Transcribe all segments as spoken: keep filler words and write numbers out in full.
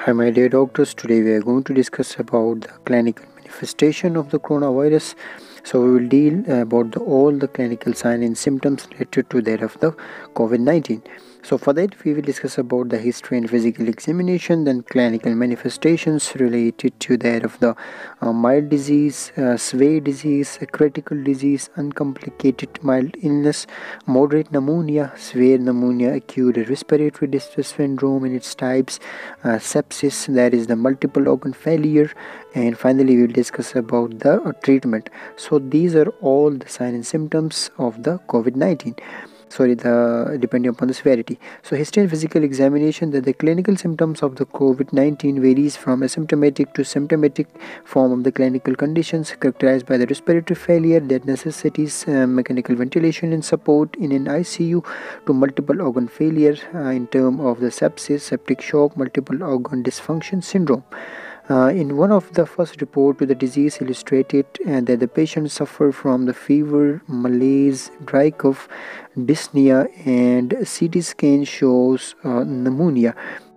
Hi my dear doctors, today we are going to discuss about the clinical manifestation of the coronavirus. So we will deal about the, all the clinical signs and symptoms related to that of the COVID nineteen. So for that we will discuss about the history and physical examination, then clinical manifestations related to that of the uh, mild disease, uh, severe disease, critical disease, uncomplicated mild illness, moderate pneumonia, severe pneumonia, acute respiratory distress syndrome and its types, uh, sepsis, that is the multiple organ failure, and finally we will discuss about the uh, treatment. So these are all the signs and symptoms of the COVID nineteen. Sorry, the depending upon the severity. So history and physical examination, that the clinical symptoms of the COVID nineteen varies from asymptomatic to symptomatic form of the clinical conditions characterized by the respiratory failure that necessitates uh, mechanical ventilation and support in an I C U, to multiple organ failure uh, in terms of the sepsis, septic shock, multiple organ dysfunction syndrome. Uh, in one of the first report to the disease illustrated uh, that the patient suffered from the fever, malaise, dry cough, dyspnea, and C T scan shows uh, pneumonia.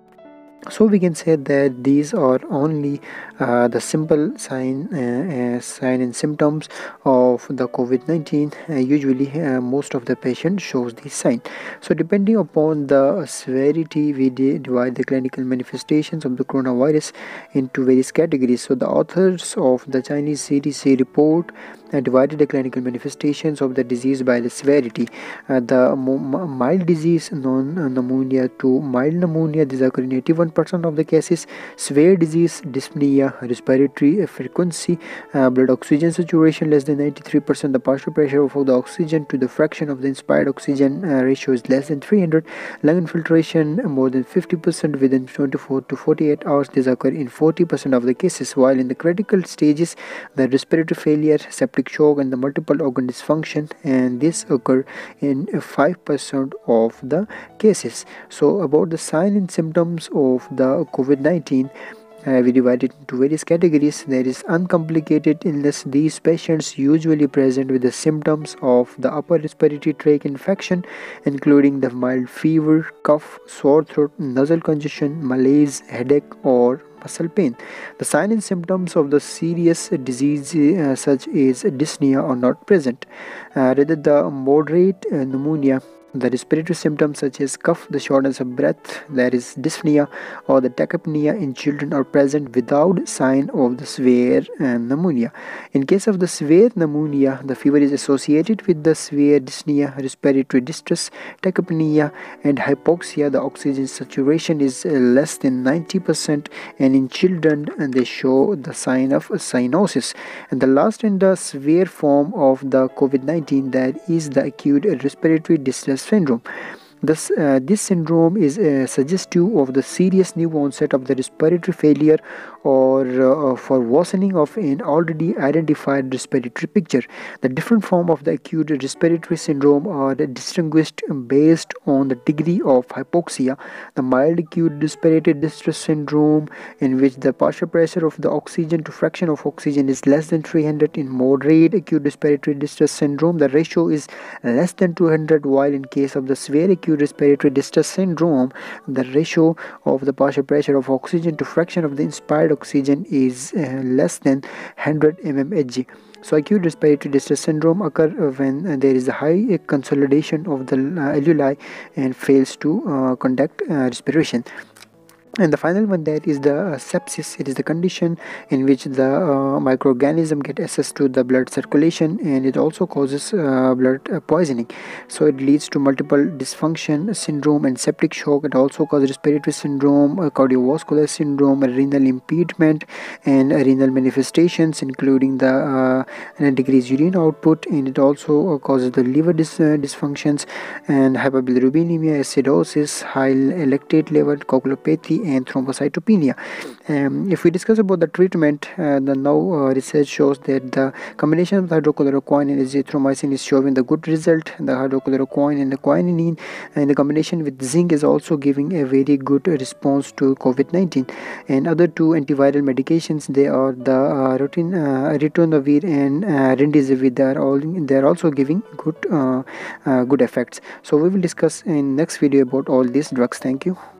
So we can say that these are only uh, the simple sign uh, uh, sign and symptoms of the COVID nineteen. Uh, usually uh, most of the patient shows these sign. So depending upon the severity, we divide the clinical manifestations of the coronavirus into various categories. So the authors of the Chinese C D C report uh, divided the clinical manifestations of the disease by the severity. Uh, the mild disease, non-pneumonia to mild pneumonia, these occur in eighty-one percent of the cases. Severe disease, dyspnea, respiratory frequency, uh, blood oxygen saturation less than ninety-three percent, the partial pressure of the oxygen to the fraction of the inspired oxygen uh, ratio is less than three hundred, lung infiltration more than fifty percent within twenty-four to forty-eight hours, these occur in forty percent of the cases, while in the critical stages, the respiratory failure, septic shock, and the multiple organ dysfunction, and this occur in five percent of the cases. So about the signs and symptoms of the COVID nineteen, uh, we divide it into various categories. There is uncomplicated illness. These patients usually present with the symptoms of the upper respiratory tract infection, including the mild fever, cough, sore throat, nasal congestion, malaise, headache, or muscle pain. The signs and symptoms of the serious disease uh, such as dyspnea are not present. Uh, rather, the moderate uh, pneumonia, the respiratory symptoms such as cough, the shortness of breath, that is dyspnea, or the tachypnea in children are present without sign of the severe uh, pneumonia. In case of the severe pneumonia, the fever is associated with the severe dyspnea, respiratory distress, tachypnea, and hypoxia. The oxygen saturation is uh, less than ninety percent, and in children and they show the sign of cyanosis. And the last and the severe form of the COVID nineteen, that is the acute respiratory distress syndrome. This, uh, this syndrome is uh, suggestive of the serious new onset of the respiratory failure, or uh, for worsening of an already identified respiratory picture. The different form of the acute respiratory syndrome are distinguished based on the degree of hypoxia. The mild acute respiratory distress syndrome, in which the partial pressure of the oxygen to fraction of oxygen is less than three hundred. In moderate acute respiratory distress syndrome, the ratio is less than two hundred, while in case of the severe acute respiratory distress syndrome, the ratio of the partial pressure of oxygen to fraction of the inspired oxygen is uh, less than one hundred mmHg. So acute respiratory distress syndrome occur when uh, there is a high consolidation of the uh, alveoli and fails to uh, conduct uh, respiration. And the final one, that is the uh, sepsis. It is the condition in which the uh, microorganism get access to the blood circulation, and it also causes uh, blood uh, poisoning. So it leads to multiple dysfunction syndrome and septic shock. It also causes respiratory syndrome, uh, cardiovascular syndrome, renal impediment, and uh, renal manifestations, including the uh, decreased urine output, and it also uh, causes the liver dis uh, dysfunctions and hyperbilirubinemia, acidosis, high lactate level, coagulopathy, and thrombocytopenia. Um, if we discuss about the treatment, uh, the now uh, research shows that the combination of the hydrochloroquine and azithromycin is showing the good result. The hydrochloroquine and the quinine and the combination with zinc is also giving a very good response to COVID nineteen. And other two antiviral medications, they are the uh, routine, uh, ritonavir and uh, remdesivir. They are all they are also giving good uh, uh, good effects. So we will discuss in next video about all these drugs. Thank you.